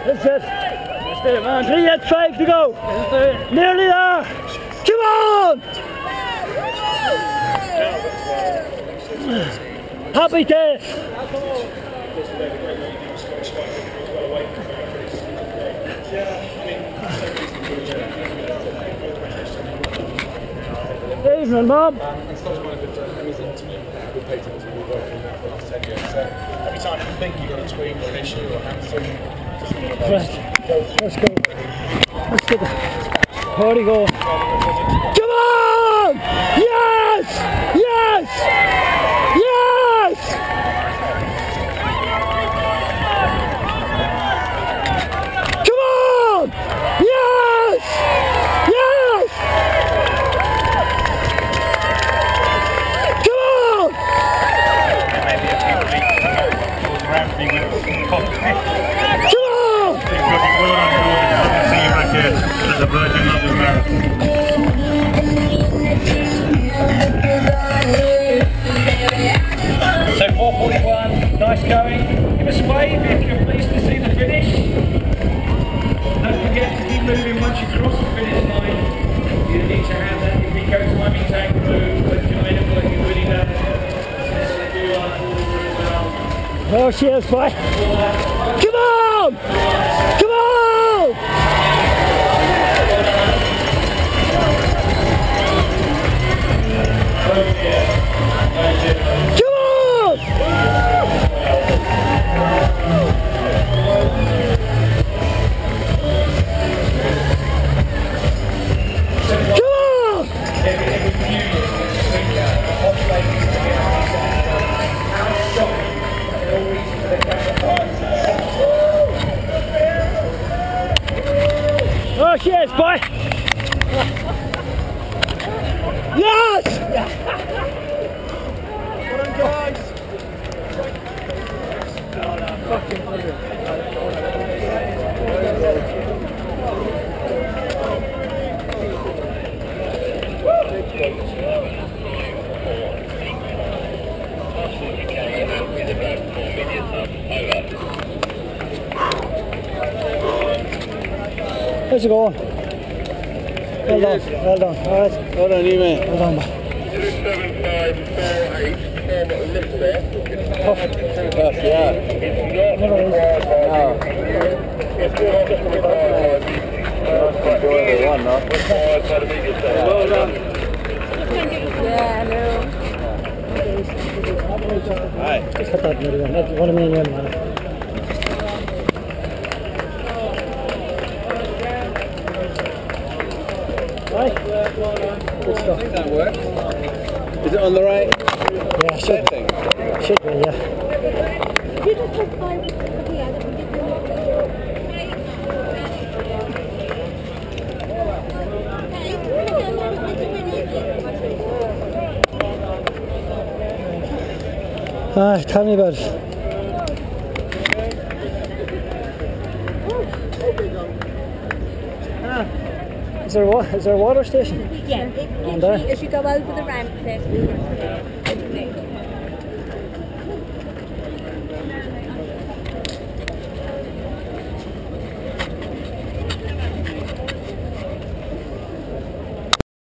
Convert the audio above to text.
That's it. That's it, man. 3 at 5 to go. Nearly there. Come on! Happy days. Evening, Mum. Every time you think you've got a tweak or an issue or hamstring, Right, let's go. Let's get the party going. Come on! Yes! Yes! Yes! Come on! Yes! Yes! Come on! maybe a few weeks around me with coffee. Come on! See you back here at the Virgin London Marathon. So 4:41, nice going. Give us a wave if you're pleased to see the finish. Don't forget to keep moving once you cross the finish line. You need to have that Eco timing tank move, but you're minimum like you really know. Oh, cheers, boy. Come on! Come on! Come on! Oh, cheers, boy! Yes! Well done, guys! Fucking brilliant. How's it going? Well done, well done, alright. Well done, you mate. Well done, man. 7548, lift there. Tough. Tough, yeah. Never is. No. That's enjoyable one, no? Well done. Yeah, hello. Hi. Just put that in there, that's one of me and you, man. Right? Good stuff. That works. Is it on the right? Yeah, should be, yeah. You just took 5 here. Tell me about it. Is there a water station? Yeah, if you go over the ramp there.